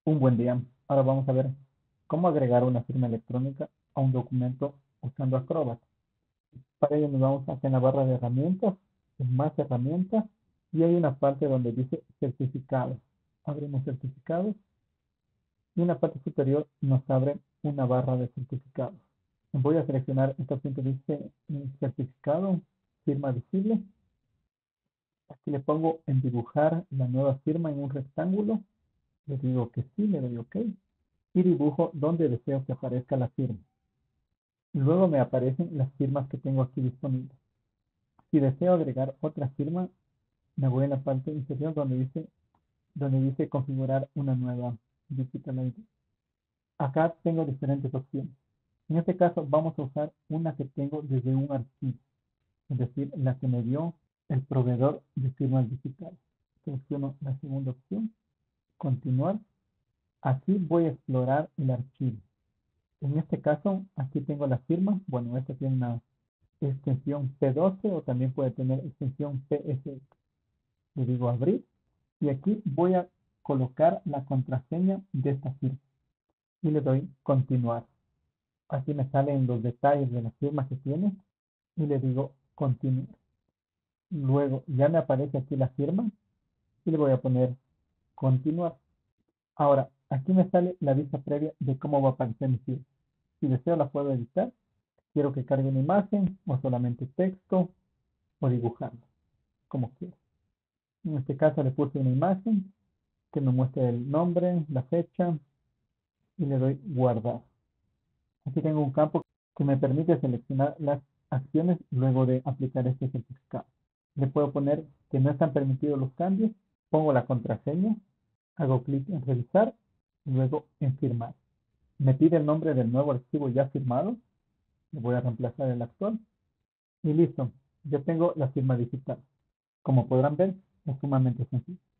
Un buen día. Ahora vamos a ver cómo agregar una firma electrónica a un documento usando Acrobat. Para ello nos vamos aquí en la barra de herramientas, en más herramientas, y hay una parte donde dice certificados. Abrimos certificados y en la parte superior nos abre una barra de certificados. Voy a seleccionar esta opción que dice certificado, firma visible. Aquí le pongo en dibujar la nueva firma en un rectángulo. Le digo que sí, le doy OK y dibujo donde deseo que aparezca la firma. Luego me aparecen las firmas que tengo aquí disponibles. Si deseo agregar otra firma, me voy en la parte inferior donde dice configurar una nueva Digital ID. Acá tengo diferentes opciones. En este caso vamos a usar una que tengo desde un archivo, es decir, la que me dio el proveedor de firmas digitales. Selecciono la segunda opción, continuar. Aquí voy a explorar el archivo. En este caso, aquí tengo la firma. Bueno, esta tiene una extensión P12 o también puede tener extensión PSX. Le digo abrir y aquí voy a colocar la contraseña de esta firma y le doy continuar. Aquí me salen los detalles de la firma que tiene y le digo continuar. Luego ya me aparece aquí la firma y le voy a poner continuar. Ahora, aquí me sale la vista previa de cómo va a aparecer mi firma. Si deseo la puedo editar. Quiero que cargue una imagen o solamente texto o dibujarlo, como quiera. En este caso le puse una imagen que me muestre el nombre, la fecha y le doy guardar. Aquí tengo un campo que me permite seleccionar las acciones luego de aplicar este certificado. Le puedo poner que no están permitidos los cambios, pongo la contraseña, hago clic en revisar y luego en firmar. Me pide el nombre del nuevo archivo ya firmado, le voy a reemplazar el actual y listo. Ya tengo la firma digital. Como podrán ver, es sumamente sencillo.